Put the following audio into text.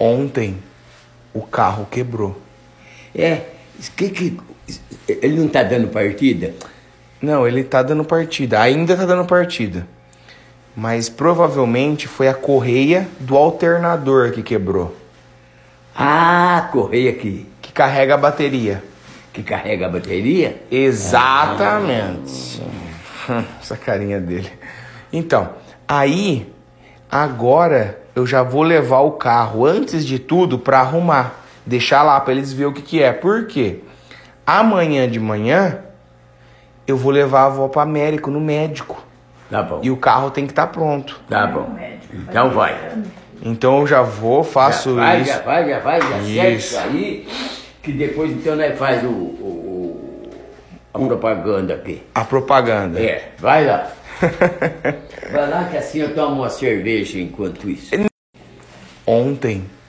Ontem o carro quebrou. Ele não tá dando partida? Não, ele tá dando partida. Ainda tá dando partida. Mas provavelmente foi a correia do alternador que quebrou. Ah, correia que carrega a bateria. Que carrega a bateria? Exatamente. Essa carinha dele. Então, aí, agora eu já vou levar o carro, antes de tudo, para arrumar. Deixar lá para eles verem o que é. Por quê? Amanhã de manhã, eu vou levar a avó para Américo, no médico. Tá bom. E o carro tem que estar pronto. Tá bom. Então vai. Então eu já vou, faço isso. Já segue Isso isso aí, que depois então nós faz a propaganda aqui. A propaganda. Vai lá. Vai lá que assim eu tomo uma cerveja enquanto isso. Ontem